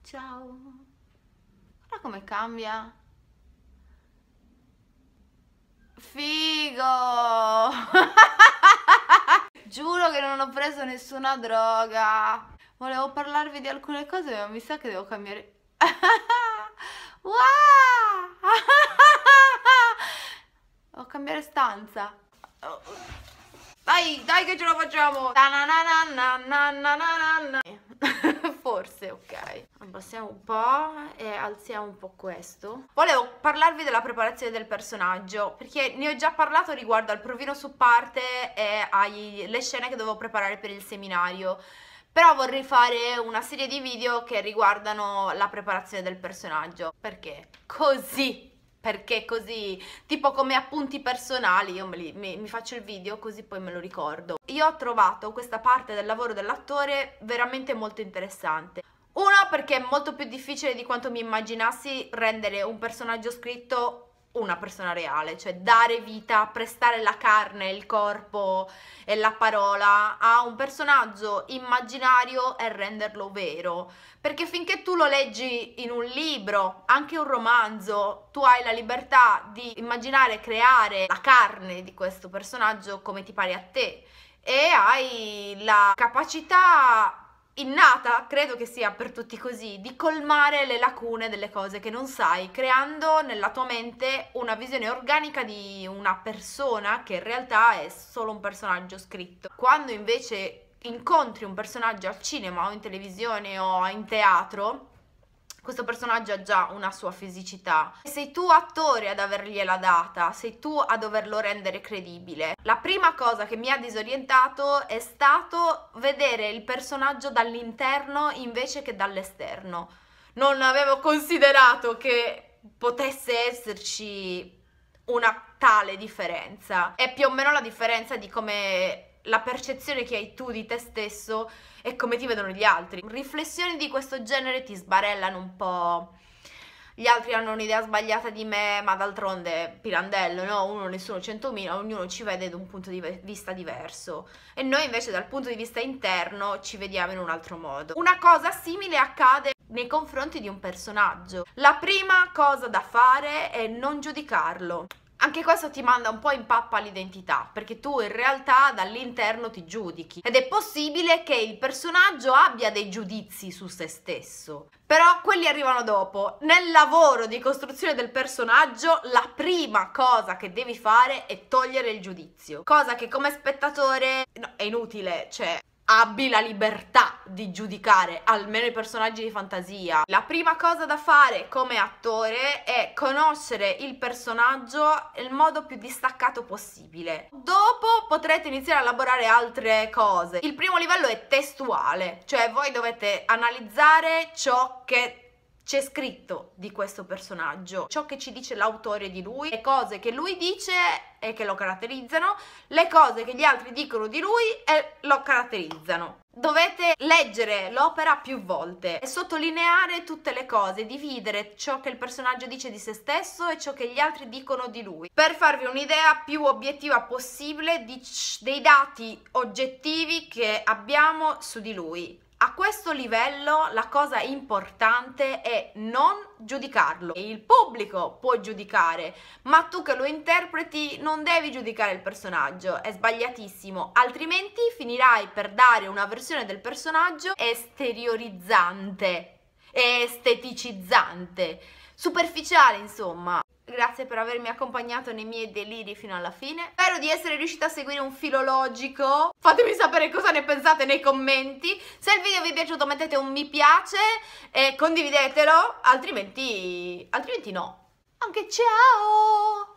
Ciao. Guarda come cambia. Figo. Giuro che non ho preso nessuna droga. Volevo parlarvi di alcune cose, ma mi sa che devo cambiare. Wow! Devo cambiare stanza. Dai, dai che ce la facciamo! Forse, ok. Abbassiamo un po' e alziamo un po' questo. Volevo parlarvi della preparazione del personaggio, perché ne ho già parlato riguardo al provino su parte e alle scene che dovevo preparare per il seminario. Però vorrei fare una serie di video che riguardano la preparazione del personaggio. Perché? Così! Perché così, tipo come appunti personali, io mi faccio il video così poi me lo ricordo. Io ho trovato questa parte del lavoro dell'attore veramente molto interessante. Uno, perché è molto più difficile di quanto mi immaginassi rendere un personaggio scritto una persona reale, cioè dare vita, prestare la carne, il corpo e la parola a un personaggio immaginario e renderlo vero. Perché finché tu lo leggi in un libro, anche un romanzo, tu hai la libertà di immaginare e creare la carne di questo personaggio come ti pare a te e hai la capacità innata, credo che sia per tutti così, di colmare le lacune delle cose che non sai, creando nella tua mente una visione organica di una persona che in realtà è solo un personaggio scritto. Quando invece incontri un personaggio al cinema o in televisione o in teatro, questo personaggio ha già una sua fisicità. Sei tu attore ad avergliela data, sei tu a doverlo rendere credibile. La prima cosa che mi ha disorientato è stato vedere il personaggio dall'interno invece che dall'esterno. Non avevo considerato che potesse esserci una tale differenza. È più o meno la differenza di come la percezione che hai tu di te stesso e come ti vedono gli altri. Riflessioni di questo genere ti sbarellano un po'. Gli altri hanno un'idea sbagliata di me, ma d'altronde Pirandello, no? Uno, nessuno, 100.000, ognuno ci vede da un punto di vista diverso. E noi invece dal punto di vista interno ci vediamo in un altro modo. Una cosa simile accade nei confronti di un personaggio. La prima cosa da fare è non giudicarlo. Anche questo ti manda un po' in pappa l'identità, perché tu in realtà dall'interno ti giudichi. Ed è possibile che il personaggio abbia dei giudizi su se stesso, però quelli arrivano dopo. Nel lavoro di costruzione del personaggio, la prima cosa che devi fare è togliere il giudizio. Cosa che come spettatore no, è inutile, cioè abbi la libertà di giudicare almeno i personaggi di fantasia. La prima cosa da fare come attore è conoscere il personaggio nel modo più distaccato possibile. Dopo potrete iniziare a elaborare altre cose. Il primo livello è testuale, cioè voi dovete analizzare ciò che c'è scritto di questo personaggio, ciò che ci dice l'autore di lui, le cose che lui dice e che lo caratterizzano, le cose che gli altri dicono di lui e lo caratterizzano. Dovete leggere l'opera più volte e sottolineare tutte le cose, dividere ciò che il personaggio dice di se stesso e ciò che gli altri dicono di lui, per farvi un'idea più obiettiva possibile dei dati oggettivi che abbiamo su di lui. A questo livello la cosa importante è non giudicarlo. Il pubblico può giudicare, ma tu che lo interpreti non devi giudicare il personaggio, è sbagliatissimo, altrimenti finirai per dare una versione del personaggio esteriorizzante, esteticizzante, superficiale insomma. Grazie per avermi accompagnato nei miei deliri fino alla fine. Spero di essere riuscita a seguire un filo logico. Fatemi sapere cosa ne pensate nei commenti. Se il video vi è piaciuto mettete un mi piace e condividetelo, altrimenti no. Anche ciao!